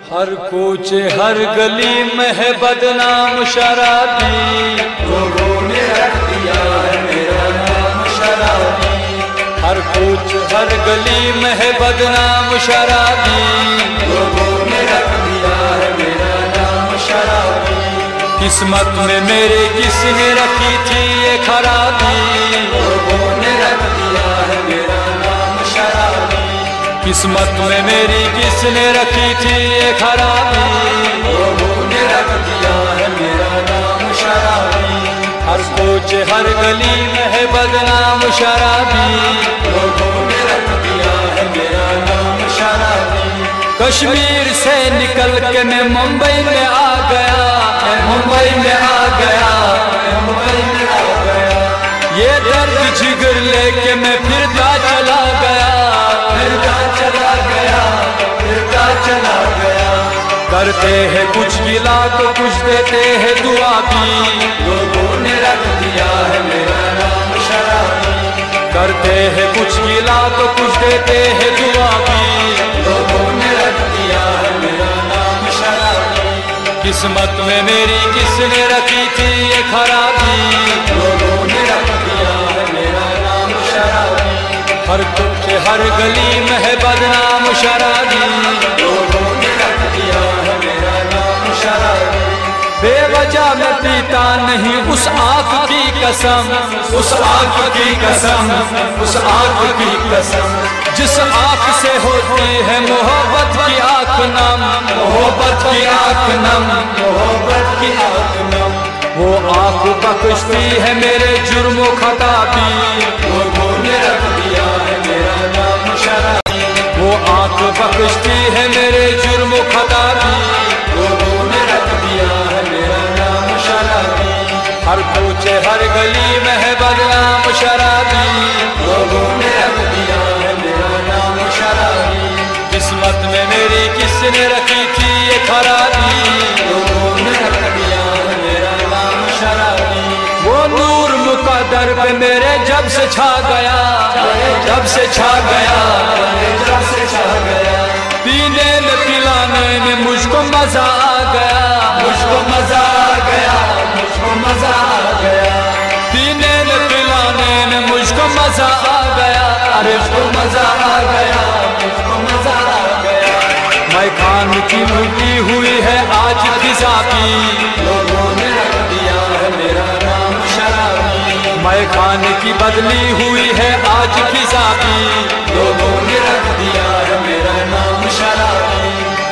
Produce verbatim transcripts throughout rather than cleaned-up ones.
हर कोचे हर गली में है बदनाम शराबी, लोगों ने रख दिया है मेरा नाम शराबी। हर कोच हर गली में है बदनाम शराबी, लोगों ने रख दिया है मेरा नाम शराबी। किस्मत में मेरे किसने रखी थी ये खराबी, लोगों ने रख दिया है मेरा नाम शराबी। किस्मत में मेरी किसने रखी थी ये खराबी, लोगों ने रख दिया है मेरा नाम शराबी। हर कोच हर गली में है बदनाम शराबी, लोगों ने रख दिया है मेरा नाम शराबी। कश्मीर से निकल के मैं मुंबई में आ गया, मुंबई में आ गया, मुंबई में आ गया। ये दर्द जिगर लेके मैं फिरता चला गया, फिरता चला गया, फिरता चला गया। करते हैं कुछ गिला तो कुछ देते हैं दुआ भी, लोगों ने रख दिया है मेरा नाम शराबी। करते हैं कुछ गिला तो कुछ देते हैं दुआ भी, लोगों ने रख दिया है मेरा नाम शराबी। किस्मत में मेरी किसने रखी थी ये खराबी, लोगों ने रख दिया है मेरा नाम शराबी। हर कुछ हर गली में है बदनाम शराबी, लोगों ने रख दिया है मेरा नाम शराबी। बेवजह मैं पीता नहीं उस आँख की कसम, उस आँख की कसम, उस आँख की कसम। जिस आँख से होती है मोहब्बत की आँख नम, मोहब्बत की आँख नम, मोहब्बत की आँख नम। वो आँख बख्शती है मेरे जुर्म खता भी, लोगों ने रख दिया है मेरा नाम शराबी। वो आँख बख्शती है मेरे जुर्म खता भी, लोगों ने रख दिया है मेरा नाम शराबी। हर कोचे हर गली में है बदनाम शराबी, लोगों ने रख दिया है मेरा नाम शराबी। किस्मत में मेरी किसने रखी थी ये खराबी, लोगों ने रख दिया है मेरा नाम शराबी। वो नूर मुकद्दर पे मेरे जब से छा गया, जब से छा गया, जब से छा गया। पीने में पिलाने में मुझको मजा आ गया, मुझको मजा आ गया, मुझको मजा आ गया। पीने में पिलाने में मुझको मजा आ गया, अरे मुझको मजा आ गया, मुझको मजा आ गया। मैं खान की लुटी हुई है आज फिजा भी, लोगों ने रख दिया है मेरा नाम शराबी। मैं खान की बदली हुई है आज फिजा भी, लोगों ने रख दिया है मेरा नाम शराबी।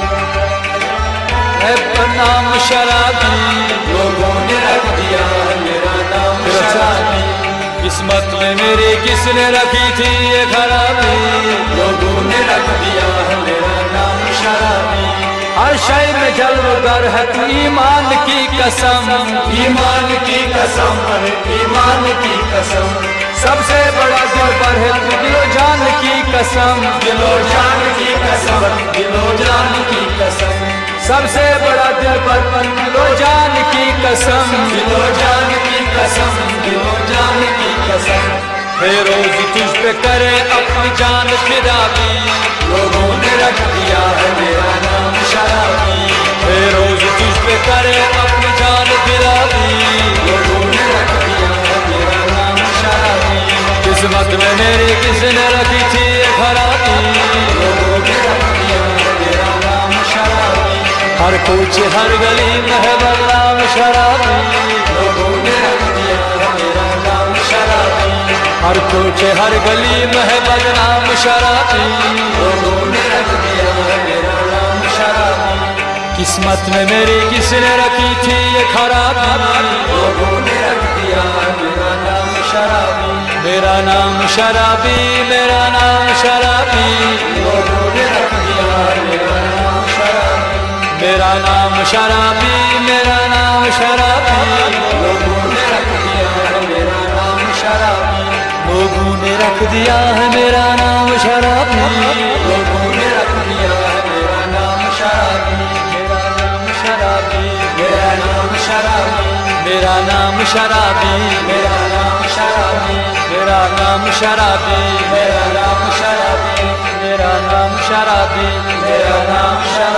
है नाम शराबी, लोगों ने रख दिया है मेरा नाम शराबी। किस्मत में मेरी किसने रखी थी ये खराबी, लोगों ने रख दिया है मेरा नाम शराबी। हर शय में जलवगर है तू ईमान की कसम, ईमान की कसम, ईमान की कसम। सबसे बड़ा दिल पर है तू दिलो जान की कसम, दिलो जान की कसम, दिलो जान की कसम। सबसे बड़ा दिल पर दिलो जान की कसम, दिलो जान की कसम, दिलो जान की कसम। बेरोज तुझ पे करे अपनी जान फिदा भी, लोगों ने रख दिया है मेरा नाम शराबी। बेरोज तुझ पे करे अपनी जान फिदा भी, लोगों ने रख दिया है मेरा नाम शराबी। किस्मत में मेरी किसने रखी थी ये खराबी, लोगों ने रख दिया है मेरा नाम शराबी। हर कुछ हर गली में है बदनाम शराबी, लोगों ने रख दिया है मेरा नाम शराबी। हर कुछ हर गली में है बदनाम शराबी, लोगों ने रख दिया है मेरा नाम शराबी। किस्मत में मेरी किसने रखी थी ये खराबी, लोगों ने रख दिया है मेरा नाम शराबी। मेरा नाम शराबी, मेरा नाम शराबी, लोगों ने रख दिया है मेरा नाम शराबी। मेरा नाम शराबी, मेरा नाम शराबी, लोगों ने रख दिया है मेरा नाम शराबी। लोगों ने रख दिया है मेरा नाम शराबी, लोगों ने रख दिया है मेरा नाम शराबी। मेरा नाम शराबी, मेरा नाम शराबी, मेरा नाम शराबी, मेरा नाम शराबी, मेरा नाम शराबी, मेरा नाम शराबी, मेरा नाम शराबी, मेरा नाम शराबी।